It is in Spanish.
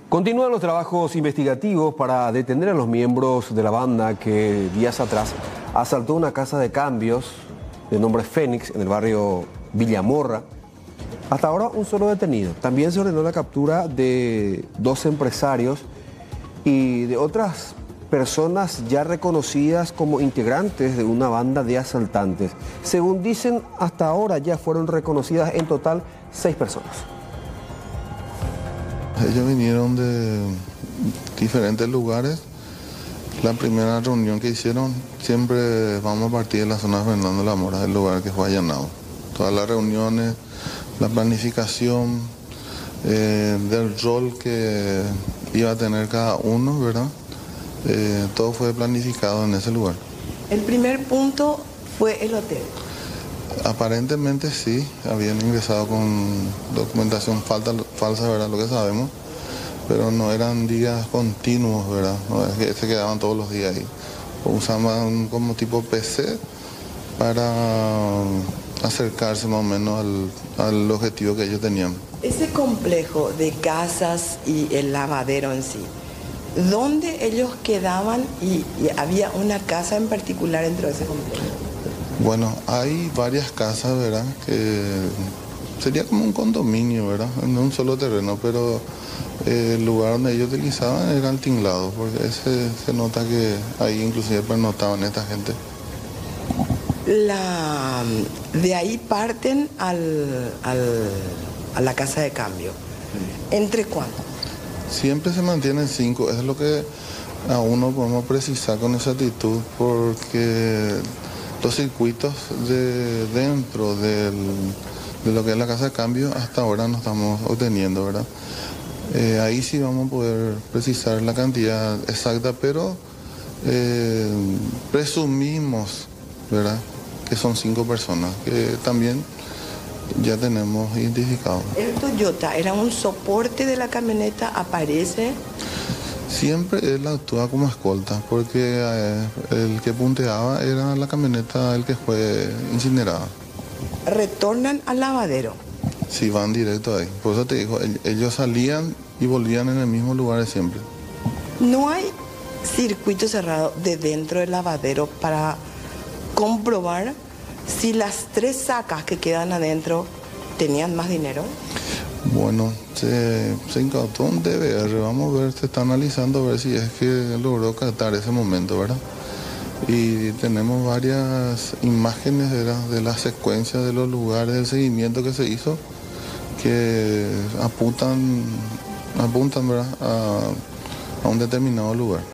Continúan los trabajos investigativos para detener a los miembros de la banda que días atrás asaltó una casa de cambios de nombre Fénix en el barrio Villamorra. Hasta ahora un solo detenido. También se ordenó la captura de 2 empresarios y de otras personas ya reconocidas como integrantes de una banda de asaltantes. Según dicen, hasta ahora ya fueron reconocidas en total 6 personas. Ellos vinieron de diferentes lugares. La primera reunión que hicieron, siempre vamos a partir de la zona de Fernando La Mora, el lugar que fue allanado. Todas las reuniones, la planificación del rol que iba a tener cada uno, ¿verdad? Todo fue planificado en ese lugar. El primer punto fue el hotel. Aparentemente sí, habían ingresado con documentación falsa, ¿verdad? Lo que sabemos, pero no eran días continuos, ¿verdad? No es que se quedaban todos los días ahí. Usaban como tipo PC para acercarse más o menos al objetivo que ellos tenían. Ese complejo de casas y el lavadero en sí, ¿dónde ellos quedaban y había una casa en particular dentro de ese complejo? Bueno, hay varias casas, ¿verdad? Que sería como un condominio, ¿verdad? En un solo terreno, pero el lugar donde ellos utilizaban era el tinglado, porque se nota que ahí inclusive pernotaban esta gente. De ahí parten a la casa de cambio. ¿Entre cuánto? Siempre se mantienen 5, es lo que aún no podemos precisar con exactitud, porque los circuitos dentro de lo que es la casa de cambio hasta ahora no estamos obteniendo, ¿verdad? Ahí sí vamos a poder precisar la cantidad exacta, pero presumimos, ¿verdad?, que son 5 personas, que también ya tenemos identificado. ¿El Toyota era un soporte de la camioneta? ¿Aparece? Siempre él actúa como escolta, porque el que punteaba era la camioneta, el que fue incinerada. ¿Retornan al lavadero? Sí, van directo ahí. Por eso te digo, ellos salían y volvían en el mismo lugar de siempre. ¿No hay circuito cerrado de dentro del lavadero para comprobar si las 3 sacas que quedan adentro tenían más dinero? Bueno, se incautó un DVR, vamos a ver, se está analizando a ver si es que logró captar ese momento, ¿verdad? Y tenemos varias imágenes de la secuencia de los lugares del seguimiento que se hizo que apuntan, ¿verdad?, a un determinado lugar.